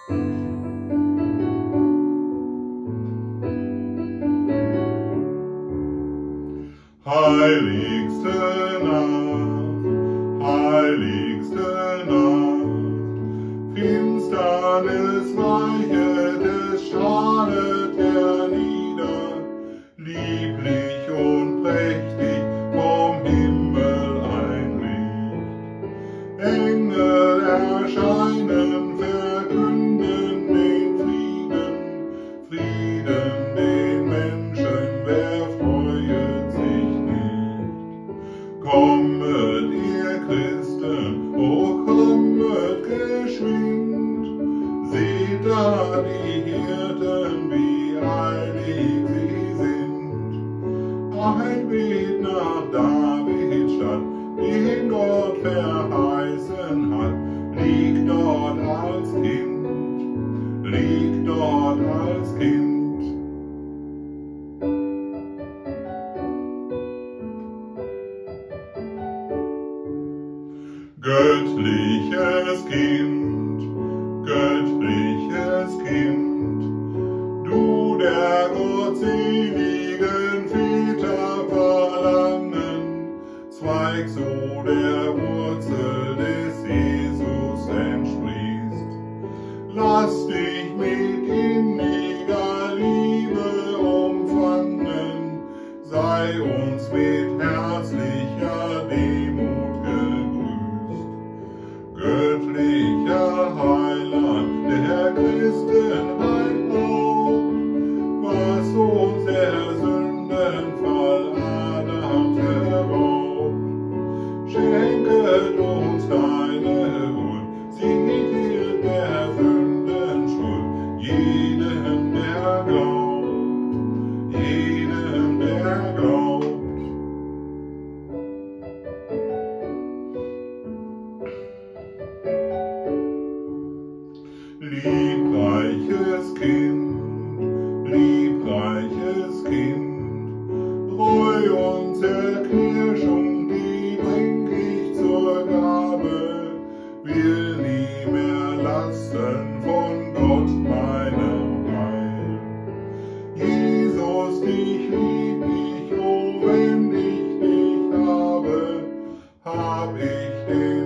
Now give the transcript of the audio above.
Heiligste Nacht, heiligste Nacht, Finsternis weichet, es strahlet hernieder, lieblich und prächtig vom Himmel ein Licht. Engel erscheinen, verkünden den Frieden, Frieden den Menschen, wer freut sich nicht. Kommet ihr Christen, o kommet geschwind, seht da die Hirten, wie eilig sie sind. Ein Lied nach Davids Stadt, den Gott verheißen hat, liegt dort als Kind, liegt dort als Kind. Göttliches Kind, göttliches Kind, du der gottseligen Väter Verlangen, Zweig so der Wurzel des Jesus entsprießt. Lass dich mit inniger Liebe umfangen, sei uns mit herzlicher Demut gegrüßt. Göttlicher Heiland, der Christenheit Haupt, was uns der Sündenfall Adams raubt, schenket uns deine Huld, sie hielt der Sünden Schuld, jedem der glaubt, jedem der glaubt. Liebreiches Kind, treu und Zerknirschung, die bring ich zur Gabe, will nie mehr lassen von Gott meinem Heil. Jesus, dich lieb ich, oh wenn ich dich habe, hab ich den